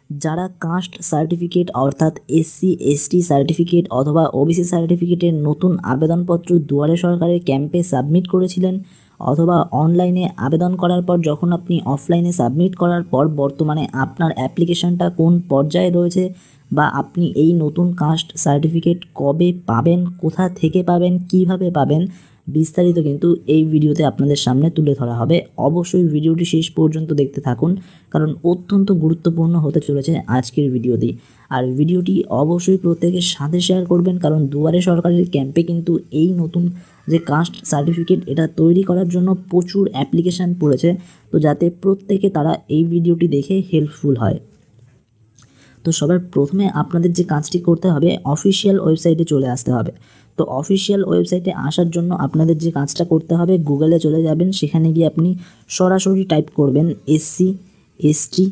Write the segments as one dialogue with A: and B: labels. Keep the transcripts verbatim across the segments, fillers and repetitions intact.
A: যারা caste certificate অর্থাৎ SC ST certificate অথবা ওবিসি সার্টিফিকেটের নতুন আবেদনপত্র দুয়ারে সরকারের ক্যাম্পে সাবমিট করেছিলেন অথবা অনলাইনে আবেদন করার পর যখন আপনি অফলাইনে সাবমিট করার পর বর্তমানে আপনার অ্যাপ্লিকেশনটা কোন পর্যায়ে রয়েছে বা আপনি এই নতুন কাস্ট সার্টিফিকেট কবে পাবেন, কোথা থেকে পাবেন, কিভাবে পাবেন, বিস্তারিত কিন্তু এই ভিডিওতে আপনাদের সামনে তুলে ধরা হবে। অবশ্যই ভিডিওটি শেষ পর্যন্ত দেখতে থাকুন, কারণ অত্যন্ত গুরুত্বপূর্ণ হতে চলেছে আজকের ভিডিওটি। আর ভিডিওটি অবশ্যই প্রত্যেকের সাথে শেয়ার করবেন, কারণ দুয়ারে সরকারের ক্যাম্পে কিন্তু এই নতুন যে কাস্ট সার্টিফিকেট এটা তৈরি করার জন্য প্রচুর অ্যাপ্লিকেশান পড়েছে, তো যাতে প্রত্যেকে তারা এই ভিডিওটি দেখে হেল্পফুল হয়। তো সবার প্রথমে আপনাদের যে কাজটি করতে হবে, অফিসিয়াল ওয়েবসাইটে চলে আসতে হবে। তো অফিসিয়াল ওয়েবসাইটে আসার জন্য আপনাদের যে কাজটা করতে হবে, গুগলে চলে যাবেন, সেখানে গিয়ে আপনি সরাসরি টাইপ করবেন SC ST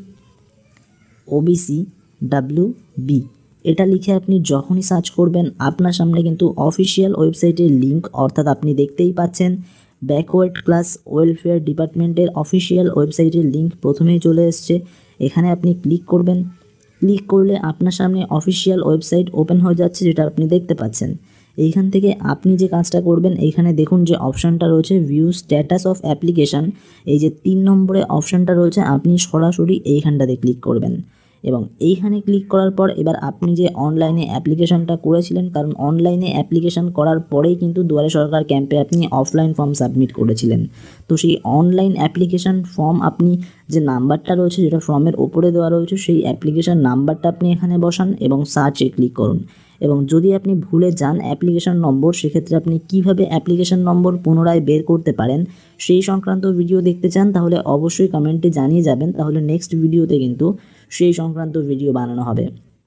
A: OBC W B. এটা লিখে আপনি যখনই সার্চ করবেন আপনার সামনে কিন্তু অফিসিয়াল ওয়েবসাইটের লিঙ্ক, অর্থাৎ আপনি দেখতেই পাচ্ছেন ব্যাকওয়ার্ড ক্লাস ওয়েলফেয়ার ডিপার্টমেন্টের অফিসিয়াল ওয়েবসাইটের লিঙ্ক প্রথমেই চলে এসছে। এখানে আপনি ক্লিক করবেন। ক্লিক করলে আপনার সামনে অফিসিয়াল ওয়েবসাইট ওপেন হয়ে যাচ্ছে, যেটা আপনি দেখতে পাচ্ছেন। এইখান থেকে আপনি যে কাজটা করবেন, এইখানে দেখুন যে অপশানটা রয়েছে ভিউ স্ট্যাটাস অফ অ্যাপ্লিকেশান, এই যে তিন নম্বরে অপশানটা রয়েছে, আপনি সরাসরি এইখানটাতে ক্লিক করবেন এবং এইখানে ক্লিক করার পর এবার আপনি যে অনলাইনে অ্যাপ্লিকেশানটা করেছিলেন, কারণ অনলাইনে অ্যাপ্লিকেশান করার পরেই কিন্তু দুয়ারে সরকার ক্যাম্পে আপনি অফলাইন ফর্ম সাবমিট করেছিলেন, তো সেই অনলাইন অ্যাপ্লিকেশান ফর্ম আপনি যে নাম্বারটা রয়েছে, যেটা ফর্মের ওপরে দেওয়া রয়েছে, সেই অ্যাপ্লিকেশান নাম্বারটা আপনি এখানে বসান এবং সার্চে ক্লিক করুন। এবং যদি আপনি ভুলে যান অ্যাপ্লিকেশান নম্বর, সেক্ষেত্রে আপনি কিভাবে অ্যাপ্লিকেশান নম্বর পুনরায় বের করতে পারেন সেই সংক্রান্ত ভিডিও দেখতে চান তাহলে অবশ্যই কমেন্টে জানিয়ে যাবেন, তাহলে নেক্সট ভিডিওতে কিন্তু সেই সংক্রান্ত ভিডিও বানানো হবে।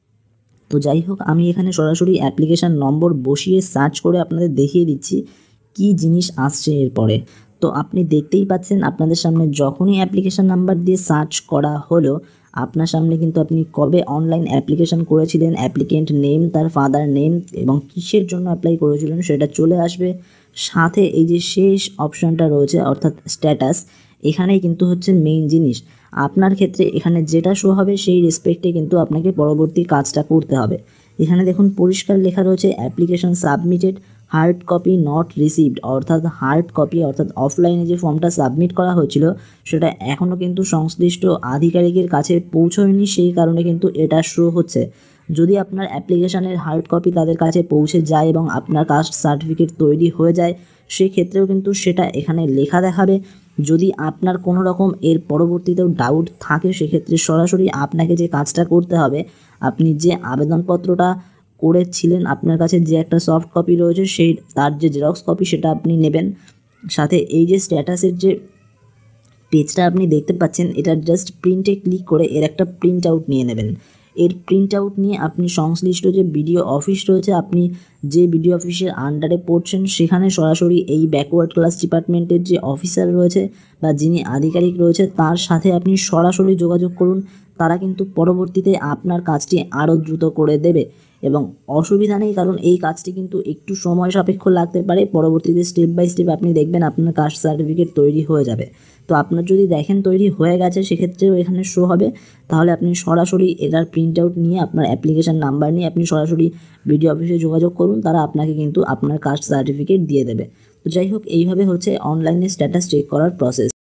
A: তো যাই হোক, আমি এখানে সরাসরি অ্যাপ্লিকেশান নম্বর বসিয়ে সার্চ করে আপনাদের দেখিয়ে দিচ্ছি কি জিনিস আসছে এরপরে। তো আপনি দেখতেই পাচ্ছেন আপনাদের সামনে যখনই অ্যাপ্লিকেশান নাম্বার দিয়ে সার্চ করা হলো, আপনার সামনে কিন্তু আপনি কবে অনলাইন অ্যাপ্লিকেশান করেছিলেন, অ্যাপ্লিকেন্ট নেম, তার ফাদার নেম এবং কিসের জন্য অ্যাপ্লাই করেছিলেন সেটা চলে আসবে। সাথে এই যে শেষ অপশানটা রয়েছে অর্থাৎ স্ট্যাটাস, এখানেই কিন্তু হচ্ছে মেইন জিনিস। আপনার ক্ষেত্রে এখানে যেটা শো হবে সেই রেসপেক্টে কিন্তু আপনাকে পরবর্তী কাজটা করতে হবে। এখানে দেখুন পরিষ্কার লেখা রয়েছে application submitted, hard copy not received, অর্থাৎ হার্ড কপি অর্থাৎ অফলাইনে যে ফর্মটা সাবমিট করা হয়েছিল সেটা এখনও কিন্তু সংশ্লিষ্ট আধিকারিকের কাছে পৌঁছয়নি, সেই কারণে কিন্তু এটা শো হচ্ছে। যদি আপনার অ্যাপ্লিকেশানের হার্ড কপি তাদের কাছে পৌঁছে যায় এবং আপনার কাস্ট সার্টিফিকেট তৈরি হয়ে যায়, সেক্ষেত্রেও কিন্তু সেটা এখানে লেখা দেখাবে। যদি আপনার কোনো রকম এর পরবর্তীতেও ডাউট থাকে, সেক্ষেত্রে সরাসরি আপনাকে যে কাজটা করতে হবে, আপনি যে আবেদনপত্রটা করেছিলেন আপনার কাছে যে একটা সফট কপি রয়েছে, সেই তার যে জেরক্স কপি সেটা আপনি নেবেন। সাথে এই যে স্ট্যাটাসের যে পেজটা আপনি দেখতে পাচ্ছেন, এটা জাস্ট প্রিন্টে ক্লিক করে এর একটা প্রিন্ট আউট নিয়ে নেবেন। এর প্রিন্ট আউট নিয়ে আপনি সংশ্লিষ্ট যে বিডিও অফিস রয়েছে, আপনি যে বিডিও অফিসের আন্ডারে পড়ছেন, সেখানে সরাসরি এই ব্যাকওয়ার্ড ক্লাস ডিপার্টমেন্টের যে অফিসার রয়েছে বা যিনি আধিকারিক রয়েছে তার সাথে আপনি সরাসরি যোগাযোগ করুন। তারা কিন্তু পরবর্তীতে আপনার কাজটি আরও দ্রুত করে দেবে এবং অসুবিধা নেই, কারণ এই কাজটি কিন্তু একটু সময় সাপেক্ষ লাগতে পারে। পরবর্তীতে স্টেপ বাই স্টেপ আপনি দেখবেন আপনার কাস্ট সার্টিফিকেট তৈরি হয়ে যাবে। তো আপনার যদি দেখেন তৈরি হয়ে গেছে, সেক্ষেত্রেও এখানে শো হবে। তাহলে আপনি সরাসরি এটার প্রিন্ট আউট নিয়ে আপনার অ্যাপ্লিকেশান নাম্বার নিয়ে আপনি সরাসরি বিডিও অফিসে যোগাযোগ করুন, তারা আপনাকে কিন্তু আপনার কাস্ট সার্টিফিকেট দিয়ে দেবে। তো যাই হোক, এইভাবে হচ্ছে অনলাইনে স্ট্যাটাস চেক করার প্রসেস।